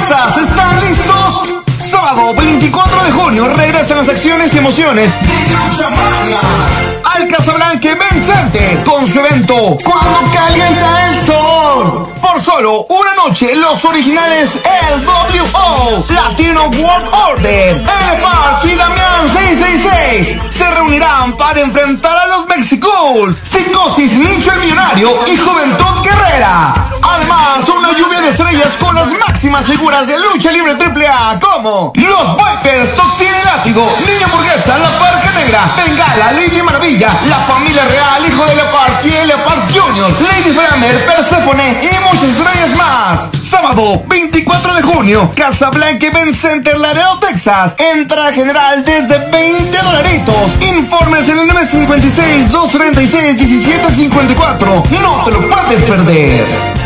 Texas, ¿están listos? Sábado 24 de junio regresan las acciones y emociones de Lucha Mania al Casablanca Event Center con su evento Cuando Calienta el Sol. Por solo una noche, los originales LWO, Latino World Order, L-Park y Damián 666 se reunirán para enfrentar a los Mexicools, Psicosis, Nicho el Millonario y Juventud Guerrera. Además, una lluvia de estrellas con las máximas figuras de lucha libre AAA como los Vipers, Toxina y Látigo, Niño Hamburguesa, La Parca Negra, Bengala, Lady Maravilla, La Familia Real, Hijo de Leopard y Leopard Jr., Lady Framer, Perséfone y muchas estrellas más. Sábado 24 de junio, Casablanca Event Center, Laredo, Texas. Entrada general desde $20. Informes en el 956-236-1754. No te lo puedes perder.